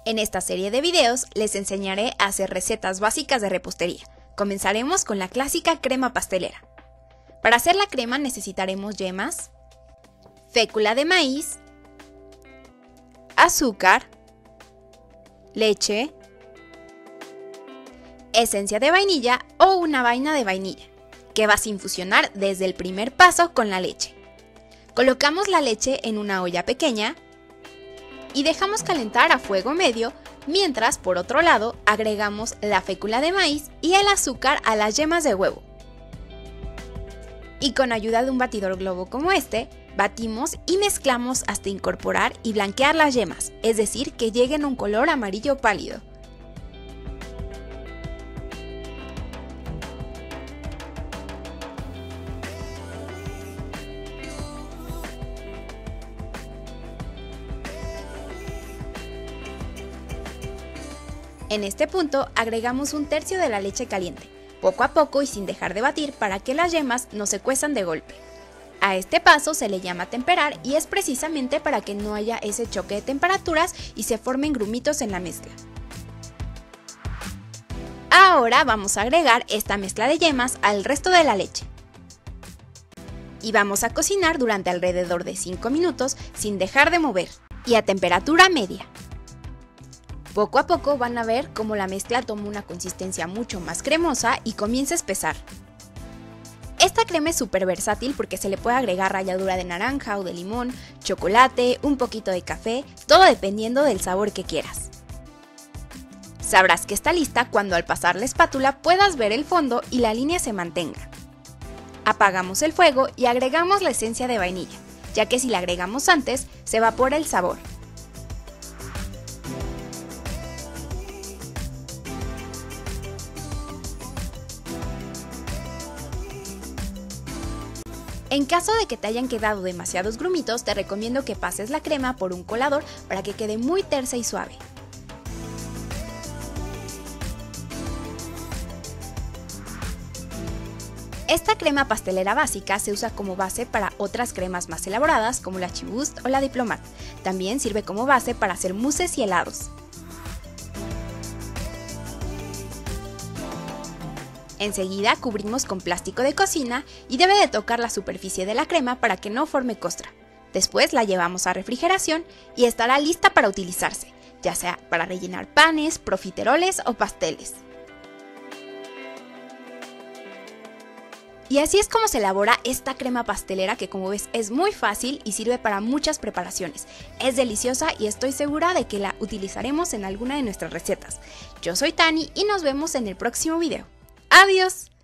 En esta serie de videos les enseñaré a hacer recetas básicas de repostería. Comenzaremos con la clásica crema pastelera. Para hacer la crema necesitaremos yemas, fécula de maíz, azúcar, leche, esencia de vainilla o una vaina de vainilla, que vas a infusionar desde el primer paso con la leche. Colocamos la leche en una olla pequeña y dejamos calentar a fuego medio, mientras por otro lado agregamos la fécula de maíz y el azúcar a las yemas de huevo. Y con ayuda de un batidor globo como este, batimos y mezclamos hasta incorporar y blanquear las yemas, es decir, que lleguen a un color amarillo pálido. En este punto agregamos un tercio de la leche caliente, poco a poco y sin dejar de batir para que las yemas no se cuezan de golpe. A este paso se le llama temperar y es precisamente para que no haya ese choque de temperaturas y se formen grumitos en la mezcla. Ahora vamos a agregar esta mezcla de yemas al resto de la leche. Y vamos a cocinar durante alrededor de 5 minutos sin dejar de mover y a temperatura media. Poco a poco van a ver cómo la mezcla toma una consistencia mucho más cremosa y comienza a espesar. Esta crema es súper versátil porque se le puede agregar ralladura de naranja o de limón, chocolate, un poquito de café, todo dependiendo del sabor que quieras. Sabrás que está lista cuando al pasar la espátula puedas ver el fondo y la línea se mantenga. Apagamos el fuego y agregamos la esencia de vainilla, ya que si la agregamos antes se evapora el sabor. En caso de que te hayan quedado demasiados grumitos, te recomiendo que pases la crema por un colador para que quede muy tersa y suave. Esta crema pastelera básica se usa como base para otras cremas más elaboradas como la Chibust o la Diplomat. También sirve como base para hacer mousses y helados. Enseguida cubrimos con plástico de cocina y debe de tocar la superficie de la crema para que no forme costra. Después la llevamos a refrigeración y estará lista para utilizarse, ya sea para rellenar panes, profiteroles o pasteles. Y así es como se elabora esta crema pastelera que, como ves, es muy fácil y sirve para muchas preparaciones. Es deliciosa y estoy segura de que la utilizaremos en alguna de nuestras recetas. Yo soy Tani y nos vemos en el próximo video. ¡Adiós!